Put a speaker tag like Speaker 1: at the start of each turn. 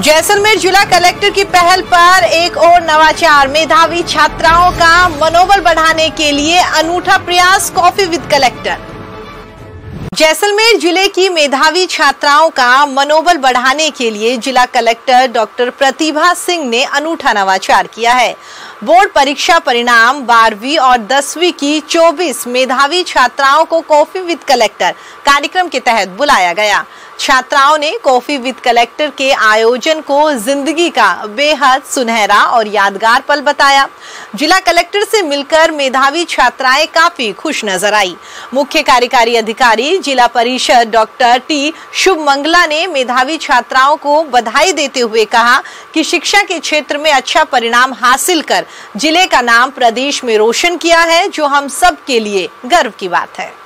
Speaker 1: जैसलमेर जिला कलेक्टर की पहल पर एक और नवाचार, मेधावी छात्राओं का मनोबल बढ़ाने के लिए अनूठा प्रयास, कॉफी विद कलेक्टर। जैसलमेर जिले की मेधावी छात्राओं का मनोबल बढ़ाने के लिए जिला कलेक्टर डॉक्टर प्रतिभा सिंह ने अनूठा नवाचार किया है। बोर्ड परीक्षा परिणाम 12वीं और 10वीं की 24 मेधावी छात्राओं को कॉफी विद कलेक्टर कार्यक्रम के तहत बुलाया गया। छात्राओं ने कॉफी विद कलेक्टर के आयोजन को जिंदगी का बेहद सुनहरा और यादगार पल बताया। जिला कलेक्टर से मिलकर मेधावी छात्राएं काफी खुश नजर आई। मुख्य कार्यकारी अधिकारी जिला परिषद डॉक्टर टी शुभमंगला ने मेधावी छात्राओं को बधाई देते हुए कहा कि शिक्षा के क्षेत्र में अच्छा परिणाम हासिल कर जिले का नाम प्रदेश में रोशन किया है, जो हम सब के लिए गर्व की बात है।